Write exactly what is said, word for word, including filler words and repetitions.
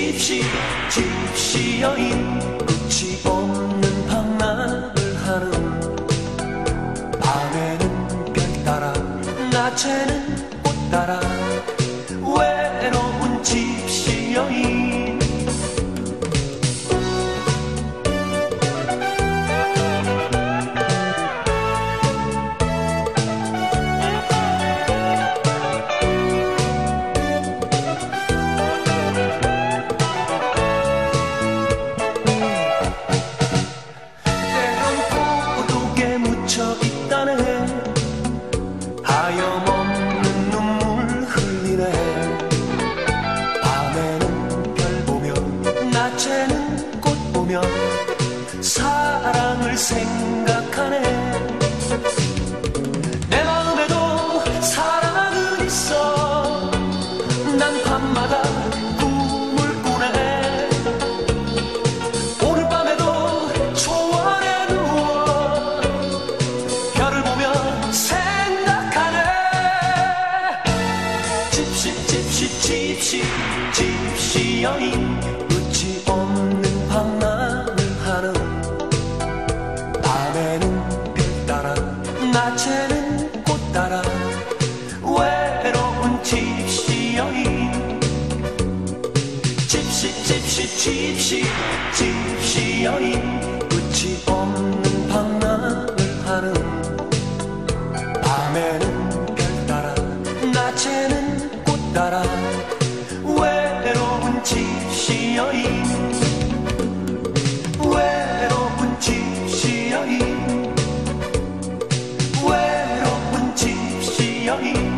집시 집시 여인 끝이 없는 방랑을 하는 밤에는 별 따라 낮에는 꽃 따라 외로운 집시 여인. 하염없는 눈물 흘리네. 밤에는 별 보며 낮에는 꽃 보며 사랑을 생각하네. 내 마음에도 사랑은 있어. 난 밤마다 꿈을 꾸네. 오늘 밤에도 초원에 누워 별을 보며 집시 집시 여인 끝이 없는 방랑을 하는 밤에는 별 따라 낮에는 꽃 따라 외로운 집시 여인. 집시 집시 집시 집시 여인 끝이 없는 방랑을 하는 밤에는 별 따라 낮에는 꽃 따라 외로운 집시 여인. 외로운 집시 여인. 외로운 집시 여인.